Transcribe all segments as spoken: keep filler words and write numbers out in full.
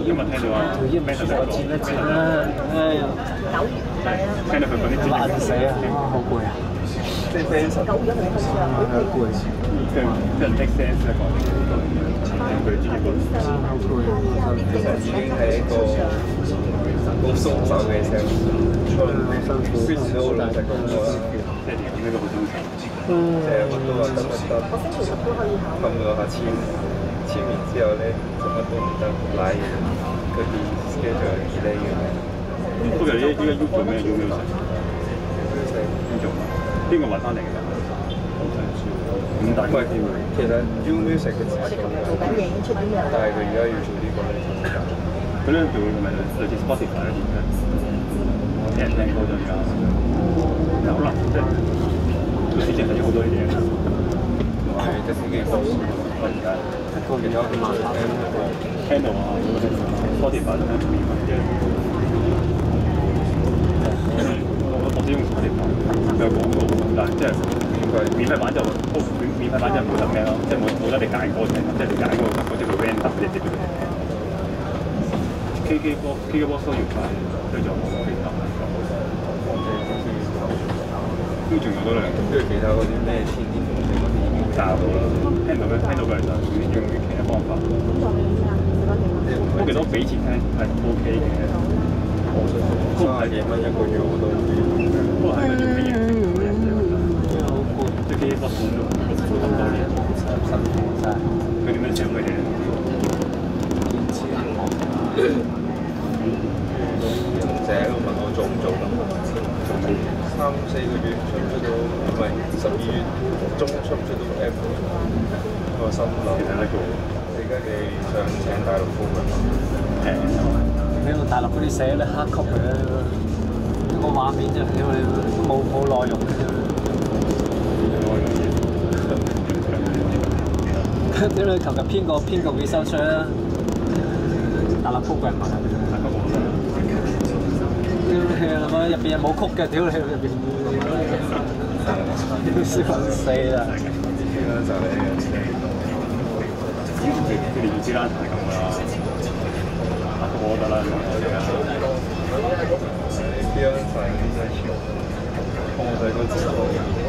今日聽到啊，咩頭先講？ 剪一剪啦，哎呀， 聽到佢講啲字， 爛死啊！好攰啊！ 即係 fans 好攰。 佢佢 make sense 咧講啲佢專業講。 好攰啊！ 其實已經係一個好鬆手嘅 sales，必須都老實講過啦。 即係點解都好中意？ 即係乜都話得乜得，冚到下簽簽完之後咧，就乜都唔得，賴嘢嗰啲 schedule delay 嘅。 不過呢呢個 U 做咩 U music？邊做？邊個揾翻嚟嘅？咁大規模。 其實 U music 嘅自己做緊嘢已經出咗嚟，但係佢而家要做呢個咧就唔得。 佢呢做咪類似 Spotify 嗰啲嘅，我聽人聽歌就而家有啦，即係個市場係有好多呢啲嘢。 係即係幾多？我而家個其他嘅慢聽聽到啊，Spotify 都聽免費嘅。我我只用 Spotify，佢有廣告，但係即係免費版就免免費版就冇得咩咯，即係冇冇得你揀歌聽，即係你揀嗰個嗰隻叫 random 嗰隻碟俾你聽。K K box K K box 都要買，跟住我其他都仲有多兩， 跟住其他嗰啲咩天天風聲嗰啲已經教到啦， 聽到嘅聽到嘅就用其他方法。我記得我俾錢聽係 OK 嘅，三十幾蚊一個月我都不過係嗰種咩嘢？好攰，即係 K K box 都都咁多年，辛苦晒。佢點樣請佢哋？ 勇者問我做唔做得？三四個月出唔出到？唔係十二月中出唔出到 F？ 我心諗其實呢個你而家你想請大陸風嘅嘛？ 平呢度大陸嗰啲寫咧黑曲嘅，個畫面啫，屌你都冇冇內容嘅啫。屌你求其編個編個幾首出啦，大陸 program 嘛。屌你老母入邊又冇曲嘅，屌你入邊，笑死啦！ 就係佢哋要知啦，係咁噶啦。我覺得啦， 你邊樣反應真係少？我睇嗰次我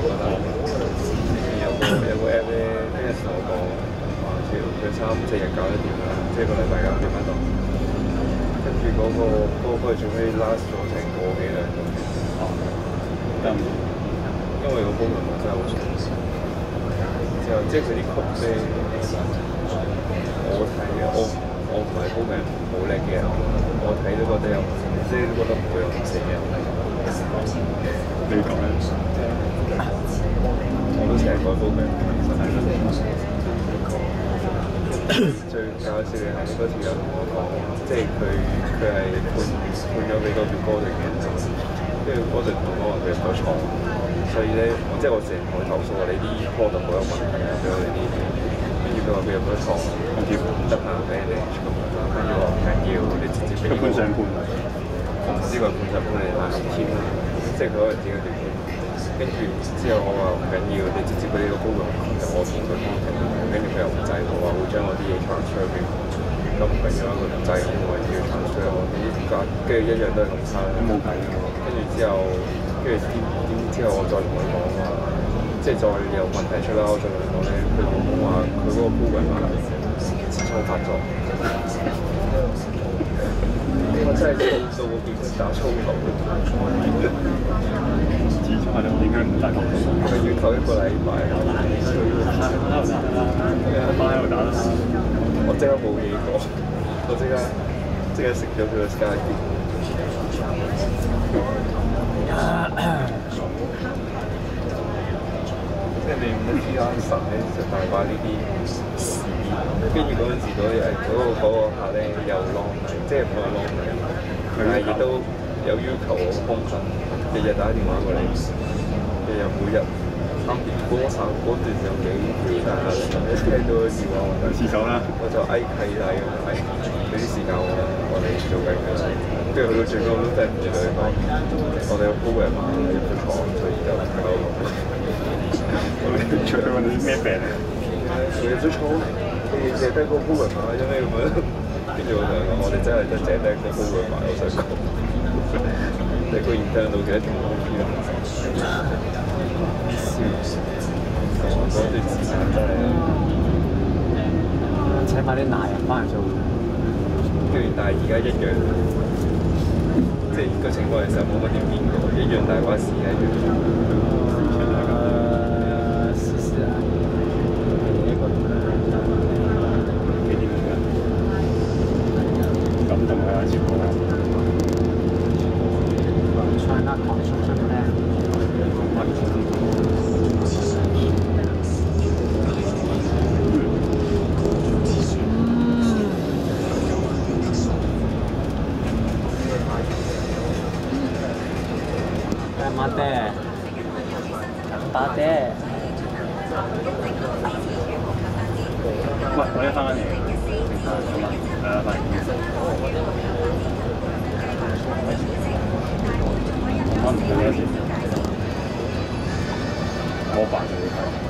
有個有個 app 咧，跟住同我講話，佢佢三四日搞一掂啦，即係個禮拜搞掂喺度。跟住嗰個嗰個仲可以 last 咗成個幾兩個月。哦，得唔？因為個功能真係好長。之後即係佢啲曲咧，我睇嘅我。我唔係高明好叻嘅人，我睇都覺得有，即係都覺得唔會有唔死嘅。 你講咧？ 我都成日改高明，最搞笑嘅係嗰條友同我講，即係佢佢係判判咗俾嗰條歌定嘅，跟住嗰條同我話佢有錯，所以咧，即係我成日同佢投訴話你啲 product 好有問題啊，俾我哋啲。跟住佢話佢有冇得錯，跟住唔得閒俾你咁樣，跟住話唔緊要，你直接俾個判上判啊！我唔知個判上判嚟係咁簽啦，即係佢可能自己條簽。跟住之後我話唔緊要，你直接俾呢個高人，就我同佢講嘅。跟住佢又唔制，我話會將我啲嘢 transfer 俾佢。咁唔係嘅話，佢唔制，我話要 transfer 我啲價，跟住一樣都係咁差。都冇計。跟住之後，跟住點點之後，我再同佢講話。即係再有問題出啦，我再同佢講咧，佢講話佢嗰個 program 啊，痔瘡發作。我真係粗到我變成打粗口。 痔瘡係點解唔打講？ 佢要求一個禮拜。 喺度打啦，喺度打啦。 我即刻冇嘢講，我即刻即刻食咗佢個 Skype。即係你唔得 P R 神咧，就大把呢啲事。跟住嗰陣時嗰日嗰個嗰個客咧又 long 嚟，即係唔係 long 嚟，但係亦都有要求我幫襯，日日打電話過嚟，日日每日三點嗰陣嗰段有幾幾大壓力，一聽到個電話我就廁所啦， 我就嗌契弟咁樣，俾啲時間我我哋做緊㗎啦。跟住去到最尾我都頂唔住佢講，我哋個 program 入咗廠，所以就唔夠。 除咗你咩病啊？ 我入咗廠，你淨係得個 program 啊，因為咁樣。 跟住我就講，我哋真係得淨得個 over 埋，我想講，你個 intern 到幾多點 O P 啊？我嗰段時間真係請埋啲男人翻嚟做， 跟住但係而家一樣，即係個情況其實冇乜點變過，一樣大把事一樣。 誒，試試啊！呢個幾點㗎？感動啊！全部。 China construction plan。馬爹，馬爹。 喂，我一翻緊嚟，咁啊，係啊，翻嚟。我唔記得咗。我爸就會睇。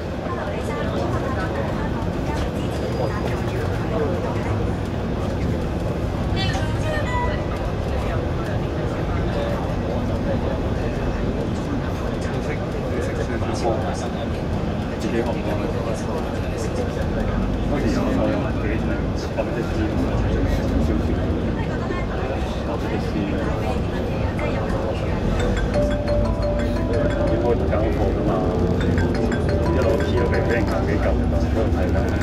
自己學唔學？嗰時有我有自己學乜嘢書，小説，學乜嘢書，要開讀教課㗎嘛，一攞 key 都俾俾人搞幾嚿㗎嘛，嗰度睇啦。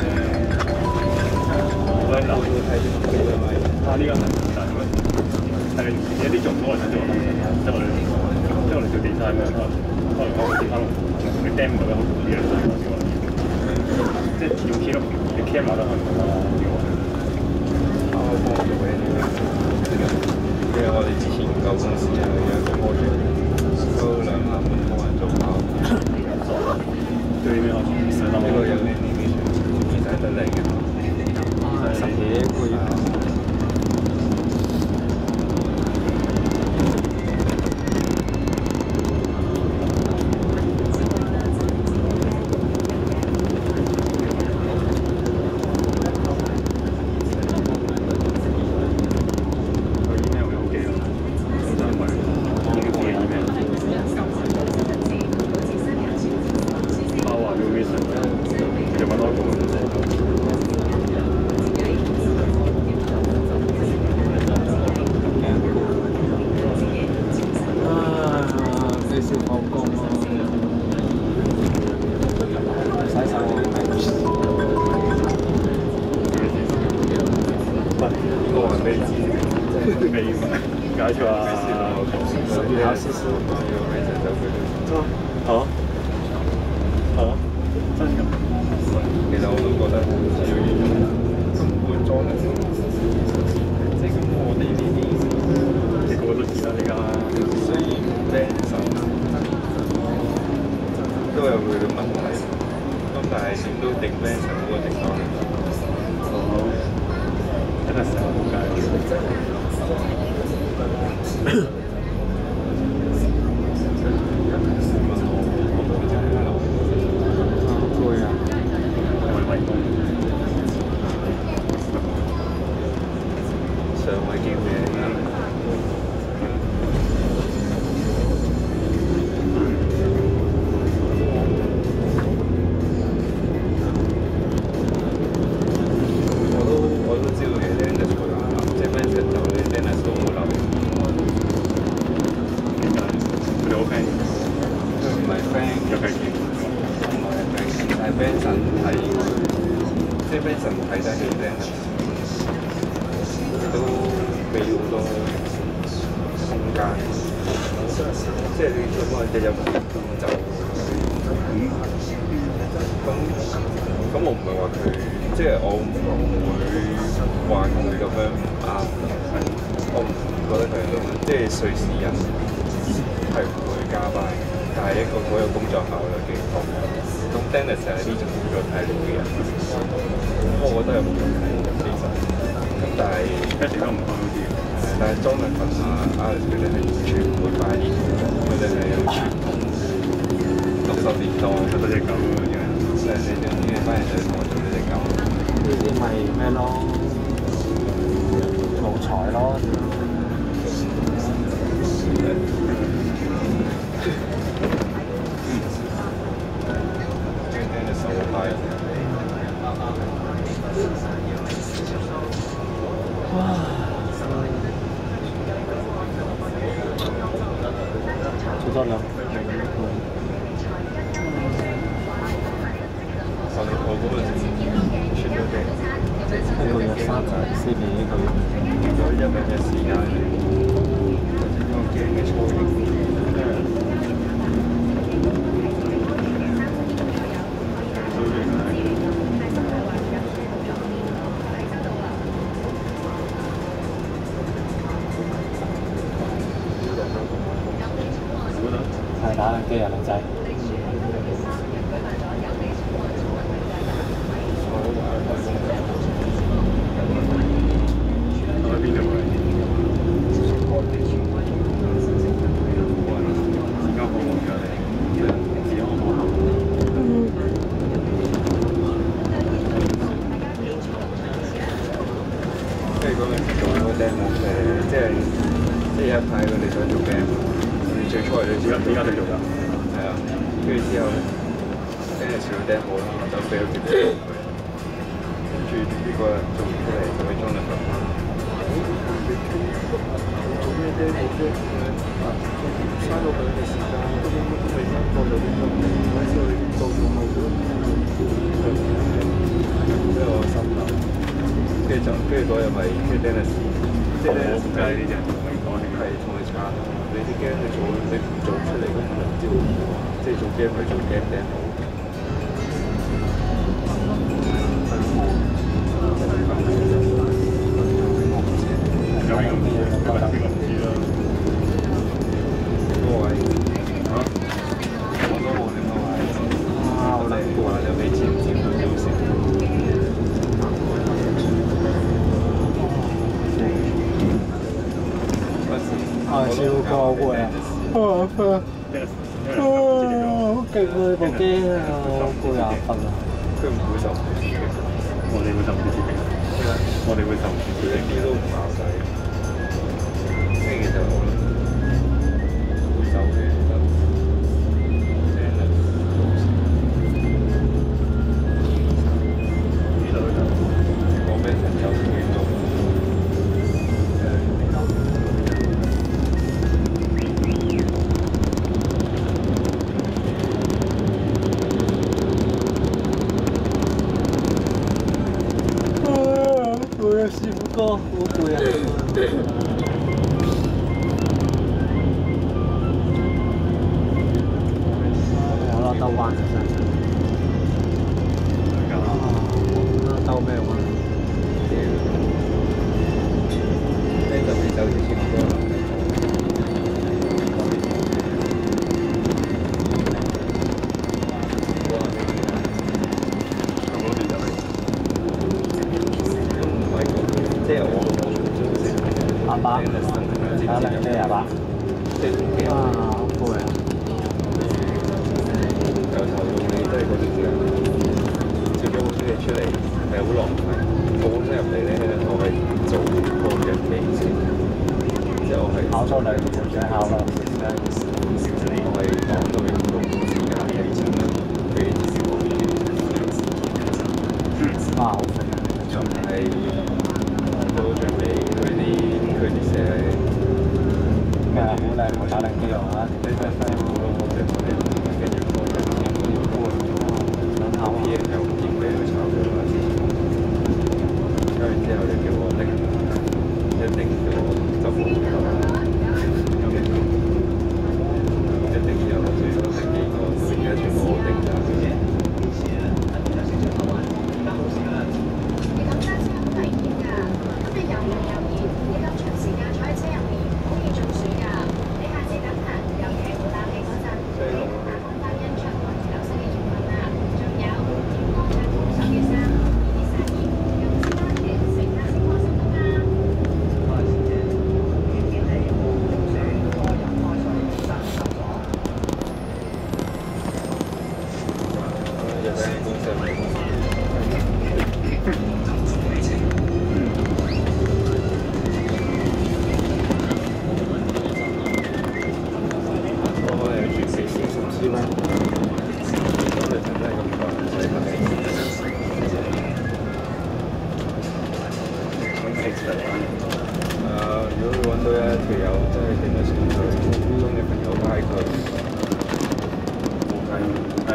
我喺樓度睇呢個咪，啊呢個係但係係有啲做唔到我想做嘅，即係我哋即係我哋做 design 咁樣。可能講好似可能你 demo 覺得好啲嘅，即係用 key 咯，你 camera 都可能講啱啱幫我做嘅呢個，因為我哋之前舊公司啊有一個 project，都兩萬蚊幫人做跑， 對呢個呢個有 animation， 而且得嚟嘅， 十幾個月。 解除啊！ 十月考試試，要咩就走佢哋。 嚇嚇真㗎？ 其實我都覺得要根本裝得先，即係咁我哋呢啲， 即係個個都知啦，而家。 雖然 band 都有佢嘅問題，咁但係點都定 band 嗰個地方。 哦，真係成日冇解。 即係你做乜日日就咁咁，我唔係話佢，即係我唔會話佢咁樣唔啱，我唔覺得佢係咁樣，即係瑞士人係唔會加班，但係一個好有工作效率嘅工。咁 Dennis 係呢種工作態度嘅人，咁我覺得係冇問題其實。咁但係一直都唔好啲。但係 Jonathan 啊、Alex 佢哋係完全唔會擺呢啲，佢哋係有傳統六十年代嗰隻狗咁樣，即係你哋呢班人就同我做呢隻狗。 呢啲咪咩咯？ 多兩。 我哋我嗰個出咗嘅， 一個月三十四年一個月。 咗一日嘅時間，我驚嘅初型。 係打緊機啊，靚仔。 即係嗰陣時做嗰個 demo 誒，即係即係一排佢哋想做 demo，最初係你知， 而家就做啦。 係啊，跟住之後咧，跟住做 demo 啦，就俾咗條 demo 佢，跟住呢個做出嚟就係裝得咁。做咩 demo 啫？嘥到佢嘅時間，根本都未發覺有啲乜嘢，嗰陣時我哋做做後咗，即係我心諗。跟住就跟住嗰日咪跟住 Dennis， 即係 Dennis 計呢啲人同你講係同你撐，你啲 game 你做你唔做出嚟，根本就唔知會點喎。即係做 game 咪做 game demo。 有邊個唔知啊？今日邊個唔知啦？ 嗰位嚇，我都冇點樣話。啊！我哋話你俾錢錢都要食。 啊！超過攰啊！啊啊！好勁啊！部機啊！好攰眼瞓啊！ 佢唔會受唔住嘅， 我哋會受唔住刺激，我哋會受唔住刺一激。 啲都唔爆仔。即係其實我諗會走嘅就呢度就講俾朋友聽到。 攰啊，師傅哥，好攰啊！好啦，兜彎就真係。兜咩彎？ 呢就未走之前我都諗緊。即係我阿爸，打零機阿爸， 即係同幾啊，好攰啊！ 由頭到尾都係嗰段時間，接咗好多嘢出嚟，係好浪費。我本身入嚟咧，我係做個日記先，之後我係考咗兩年就想考啦， 我係講到用到時間嘅錢啦，俾啲小學生。 啊，好肥！ 仲係到最尾佢啲佢啲寫咩啊？好靚，我打零機啊！ 呢隻師傅咯，我哋我哋跟住我哋想考 P M 又唔見俾佢炒咗啦，跟住之後就叫我拎，一定叫我執貨頭，一定要我最多拎幾個，而家全部我拎晒嘅。 長時間坐喺車入面，好易中暑㗎。你下次等人有嘢好啦。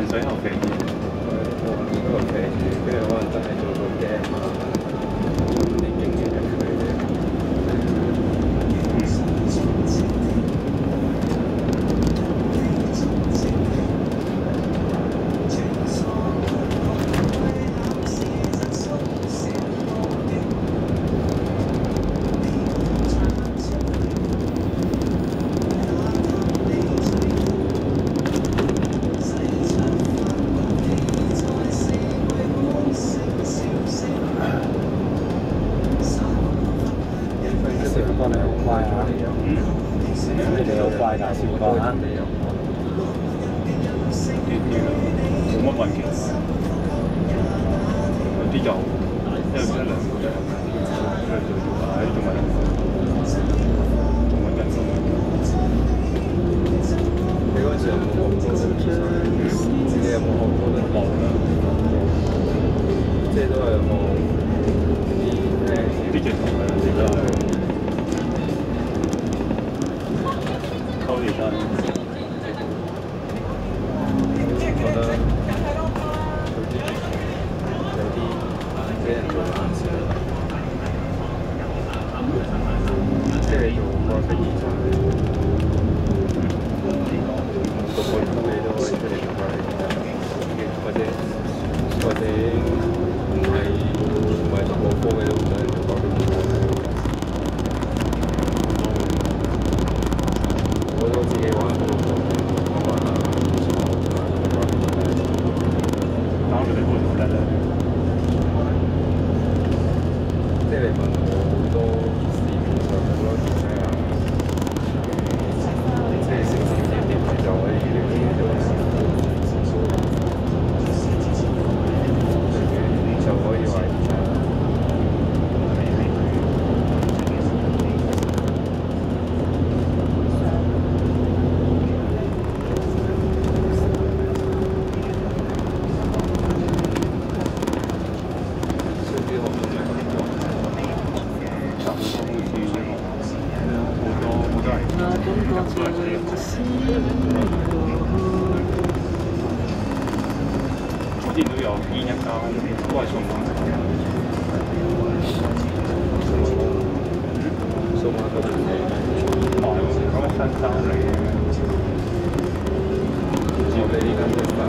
淡水後飛住， 我應該飛住，跟住可能真係做到 game 啊，啲經驗入去嘅。 冇乜運氣，有啲就一一兩個就跟住就要擺，仲係仲揾緊工。 你嗰陣時有冇學過？自己有冇學過咧？ 冇啦， 即係都係學啲誒啲技術嘅，而家係溝而家。覺得有啲俾人做爛事，即係做個生意上面，個個你都可以出嚟做翻嚟，或者或者唔係唔係讀過科嘅都唔想做嗰邊。我都自己玩過，我玩下。即係你問我好多市面上好多嘢啊，即係少少點點就可以了解到，就可以話之前都有邊一間都係送馬， 數碼嗰邊嘅， 哦，嗰個新衫嚟嘅， 我哋呢間都係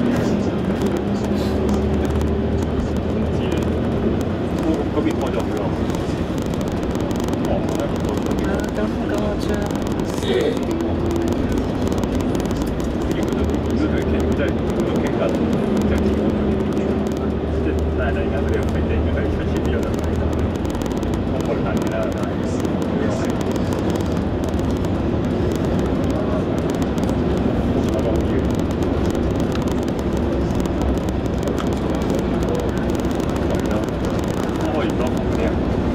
唔知咧，嗰嗰邊開咗好耐，哦，喺嗰嗰邊。如果都對傾，即係都傾緊，即係即係，但係突然間佢哋飛地，佢哋出錢啲有得睇，我冇睇嘅啦，但係又係我講嘢，係咯，我可以多學啲啊，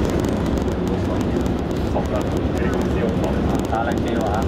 學㗎，你公司好學，打冷機話。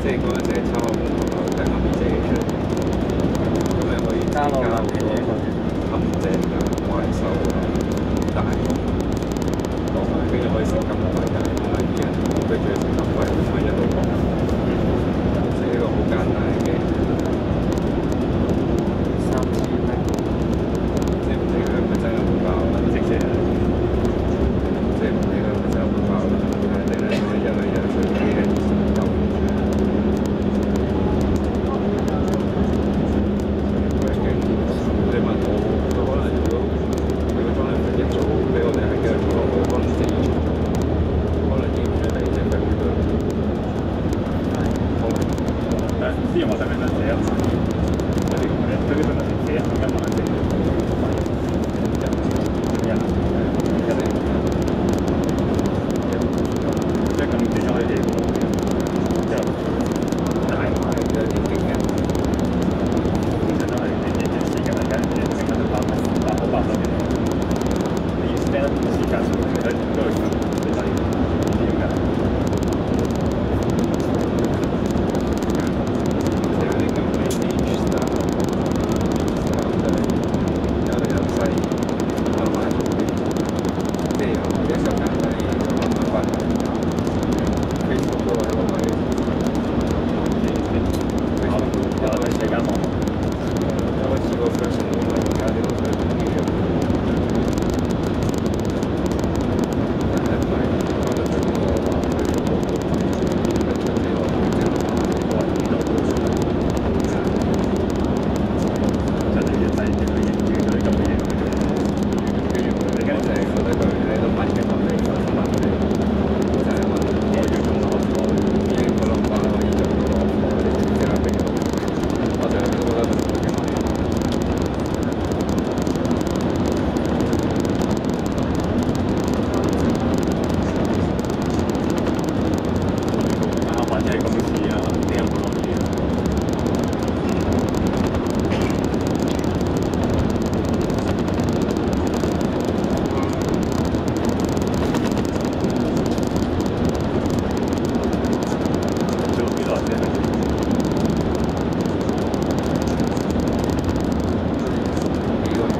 係嗰陣時係抄我同學睇下面寫嘅出嚟，咁你可以加落去陷阱啊、怪獸啊、大龍落去，跟住可以食金幣啊，同埋啲人跟住食金幣，同埋一路講，即係一個好簡單嘅 game。三千蚊，即係唔理佢係咪真係會爆啦，即係即係唔理佢係咪真係會爆啦，但係你咧每日每日最尾嘅就你問我，佢可能如果如果裝兩份一早俾我哋係繼續做落去，可能第二場可能已經轉第二隻飛機啦。可能誒，之前我上面寫一萬，我哋對呢份文寫一萬先，一一一零，即係咁變咗佢哋之後大買嘅啲經驗。通常都係你呢段時間嚟緊，你成日都八百八好八百嘅，你 spend 一段時間上去，都都係你睇點㗎？即係啲咁嘅 age style，有有細慢慢做啲，即係有一個簡單嘅慢慢發展。Facebook 都係一個位，有有社交網絡。我試過 person 我而家呢個 person 嘅樣，但係唔係覺得最多話佢做個個位，跟住之後即係話我係呢度，真係一世嘅佢認住佢咁嘅嘢，跟住佢哋跟住覺得佢喺度問嘅問題，問問佢哋，就係問我要做乜嘢，已經個諗法可以做到，我哋即刻俾佢，我就覺得。即係咁試啊，啲人冇落嘢。做幾耐先？幾個月？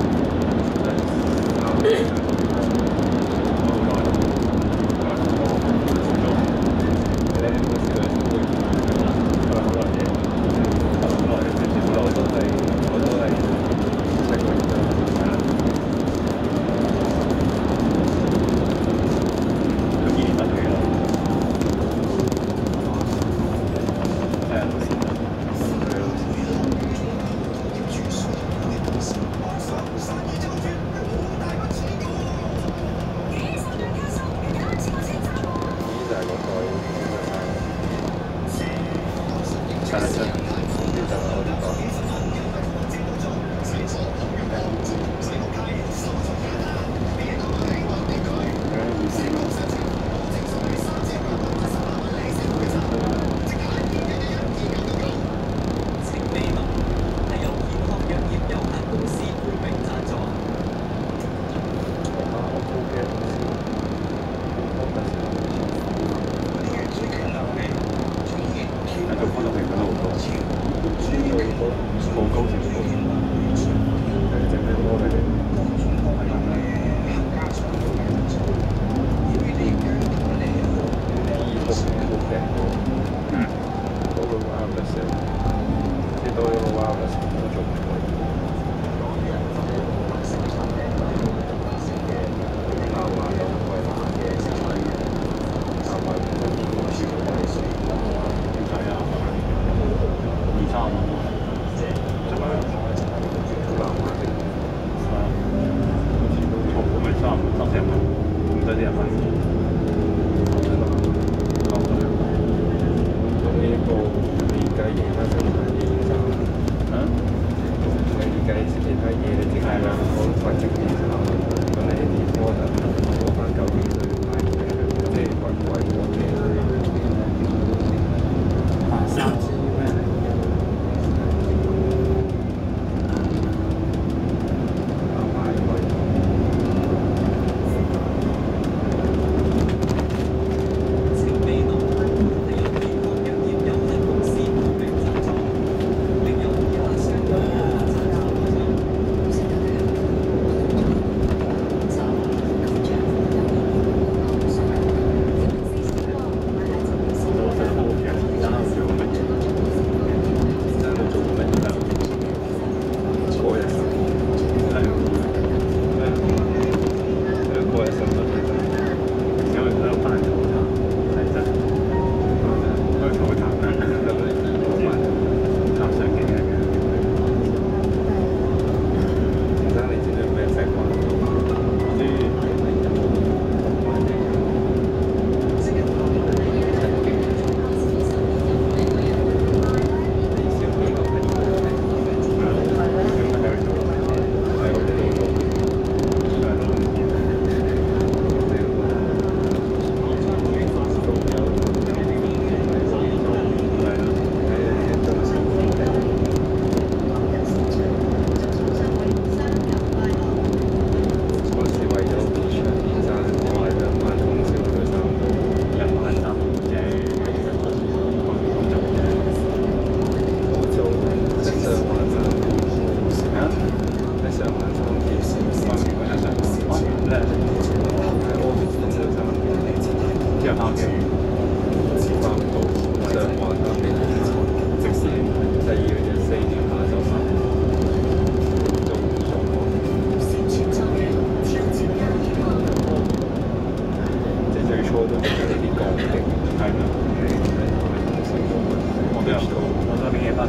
嗯。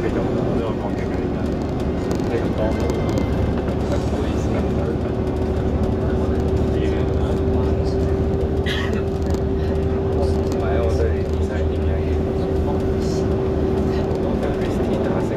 繼續呢個抗疫嘅而家，你咁多冇唔好意思咁樣。唔係啊，我對啲細點樣嘢，我對 whisky 打成。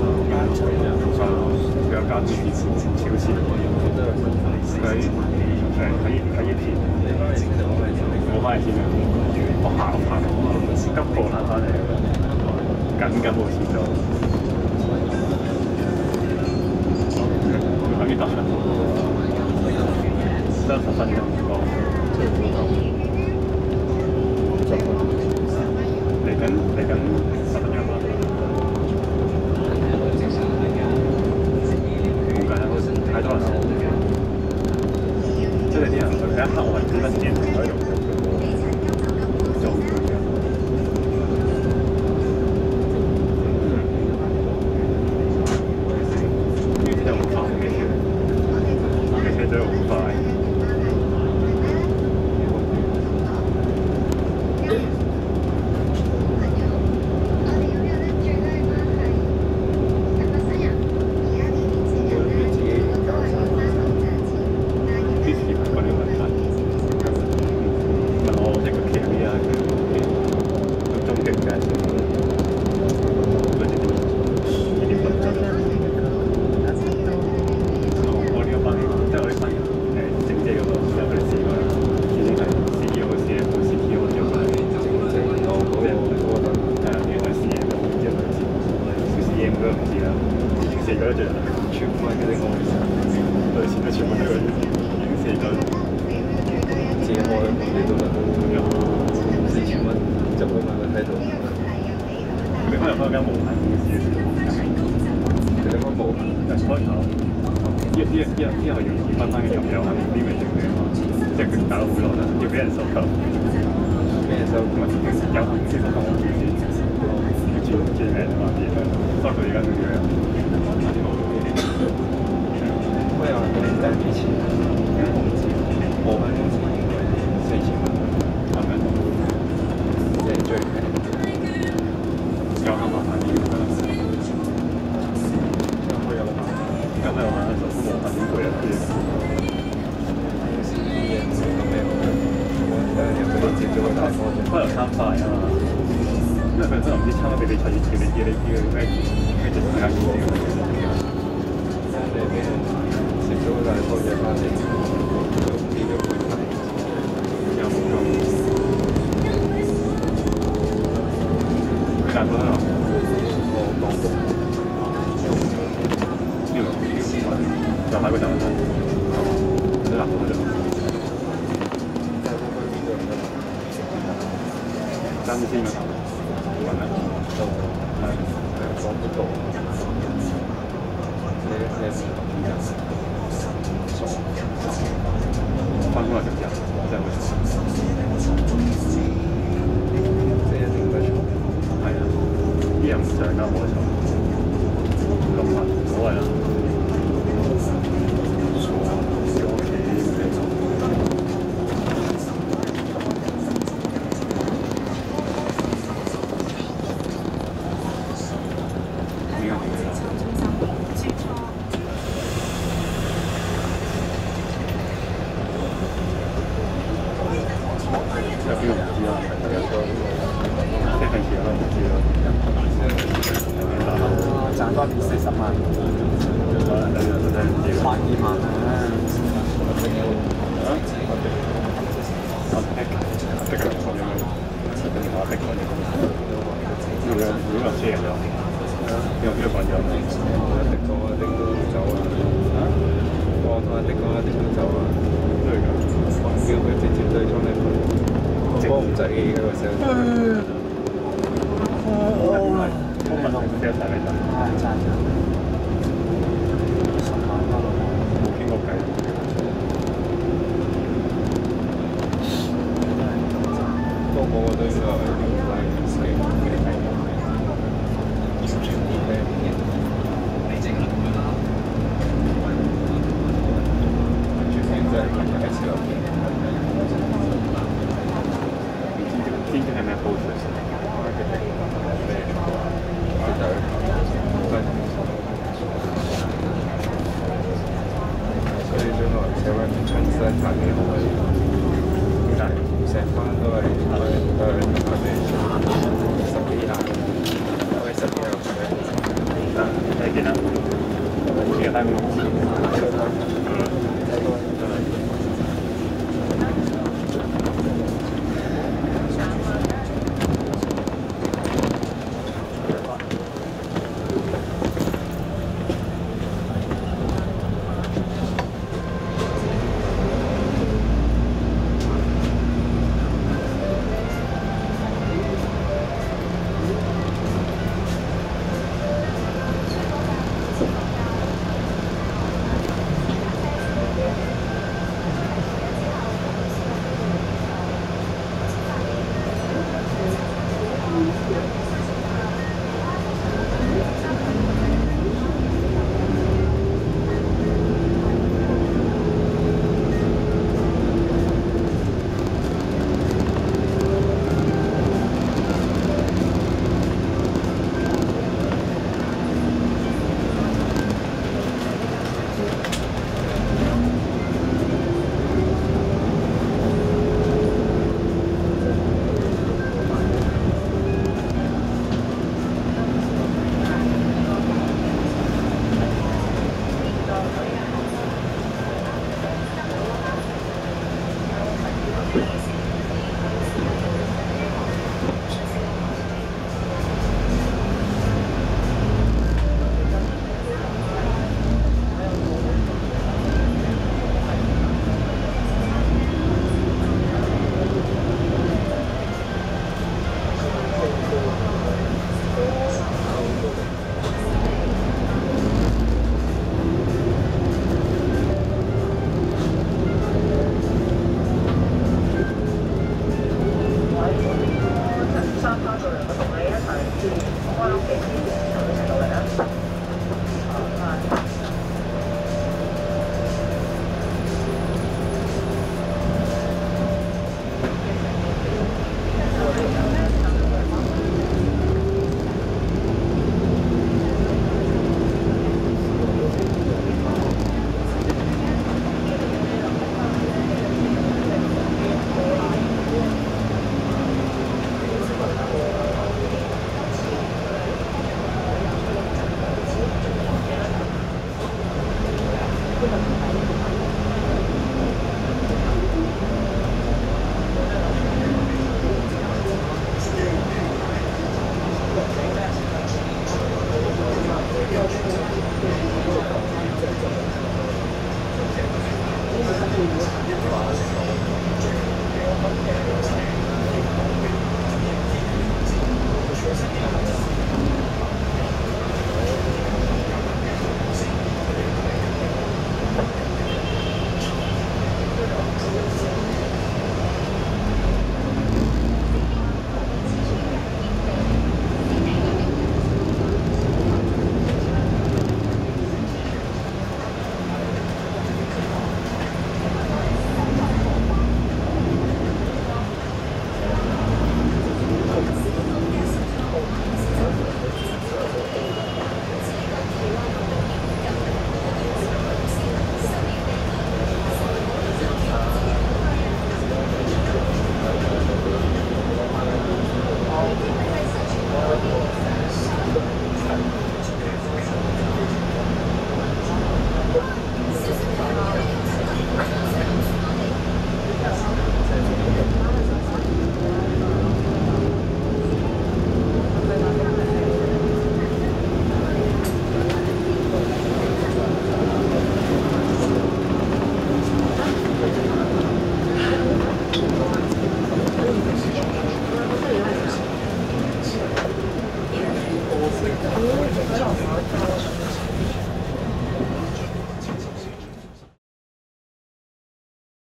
佢誒喺喺以前我翻嚟先啊，我行行急步行翻嚟，緊急冇遲到，等於得得十分鐘多，嚟緊嚟緊十分鐘啦。太多人啦，即係啲人佢一刻我係幾分鐘喺度做佢嘅，呢啲就好快嘅，嘅車真係好快。